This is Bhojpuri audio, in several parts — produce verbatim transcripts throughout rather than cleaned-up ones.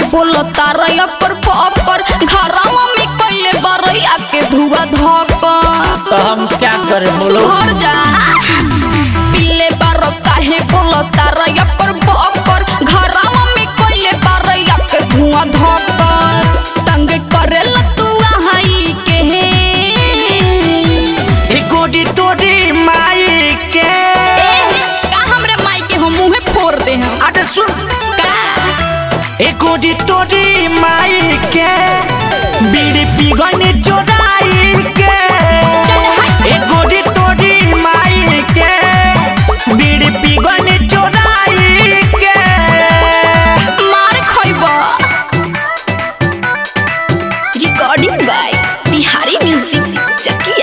बोलो तारया पर पकर घरवा में कइले बरैया के धुआ धकर तो हम क्या करें बोलो सुहर जा पीले बारो काहे बोलो तारया पर पकर घरवा में कइले बरैया के धुआ धकर तंग करेल तू हाई के ए गोडी तोडी माई के का हमरे माई के हम मुंह फोड़ दे हम अरे सुन का ए गोडी तोडी माई के बीड़ी पीगने चोराई के ए गोडी तोडी माई के बीड़ी पीगने चोराई के मार खइबा recording by Bihari music Chakiya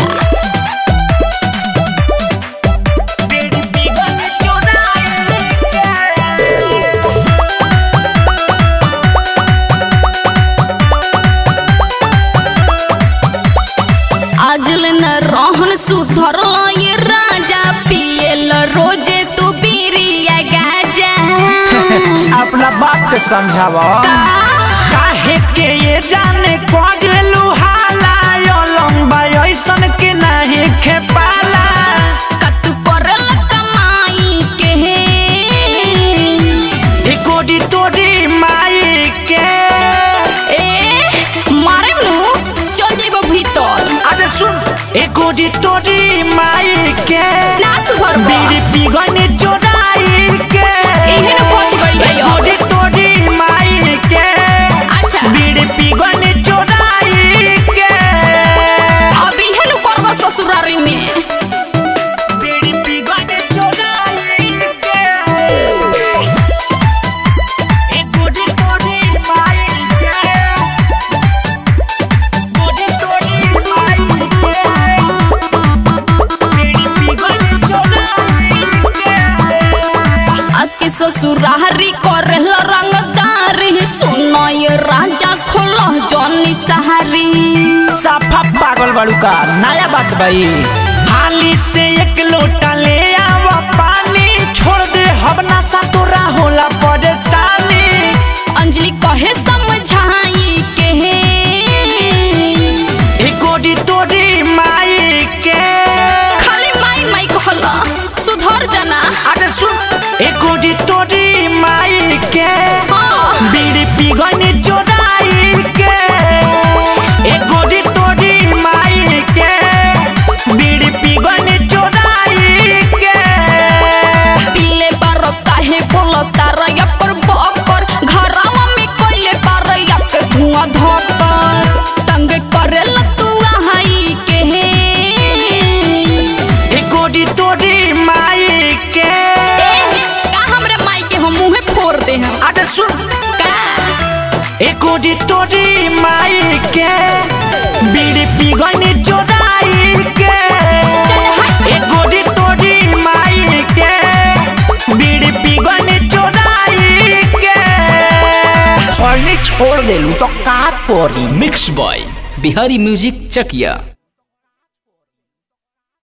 रहन सुधर ये राजा पियल रोजे तू बीरिया गाजा अपना बाप के समझावा काहे के ये जाने कोगलू हाला यो लंबा ऐसन के नहीं खेपाला कतु परल कमाई के ए गोडी तोडी माई के ए मारे नु चल जेबो भीतर अरे सुन ए गोडी तोडी माई के ना सुधर बीड़ी पीगने चोराई के एहे न पहुंच गई है ए गोडी तोडी माई के अच्छा बीड़ी पीगने चोराई के अब एहे न करबो ससुरारी में बीड़ी पीगने चोराई के ए गोडी तोडी माई के गोडी तोडी माई के ससुरारी करल रंगदारी सुनो ये राजा खोलो जॉनी सहारी साफा पागल बाड़ू का नया बात भाई हाली से एक लोटा ले आवा पानी छोड़ दे हबना सा तोरा होला परेशानी अंजलि कहे समझाई के ए गोडी तोडी माई के खाली माई माई कहला सुधर जाना अरे सुन ए गोडी तोडी माई के हाँ। बीड़ी पीगने चोराई के ए गोडी तोडी माई के बीड़ी पीगने चोराई के पीले बारो काहे बोलो तारया पर बकर घरवा में कइले बरैया के धुआं धकर तंग करेल तू हाई के ए गोडी तोडी माई के का हमरे माई के हम मुंह फोड़ दे हम अरे सुन का ए गोडी तोडी माई के बीड़ी पीगने चोराई के ए गोडी तोडी माई के बीड़ी पीगने चोराई के और छोड़ देलू तो का करी mix by Bihari music Chakiya.